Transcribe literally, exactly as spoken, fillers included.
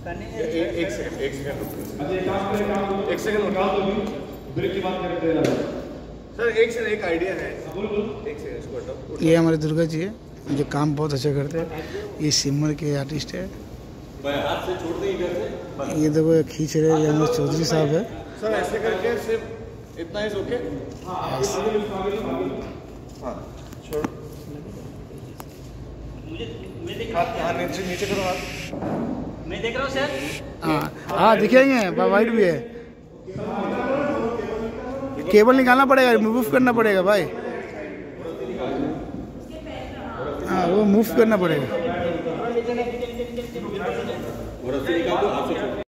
एक सेकंड एक सेकंड एक सेकंड उठा दो ब्रेक की बात करते हैं सर। एक सेकंड एक आइडिया है, एक सेकंड इसको हटाओ। ये हमारे दुर्गा जी है जो काम बहुत अच्छा करते हैं। ये सिमर के आर्टिस्ट है। हाथ से छोड़ दें इधर से। ये देखो ये खींच रहे हैं, ये चौधरी साहब है। सर ऐसे करके सिर्फ इतना ही ओके। हाँ छोड़ मुझे मैं देख हाथ हाँ नीचे नीचे करो हाथ। मैं देख रहा हूँ सर। हाँ हाँ दिखेंगे, वाइट भी है। केबल निकालना पड़ेगा, मूव करना पड़ेगा भाई। हाँ वो मूव करना पड़ेगा।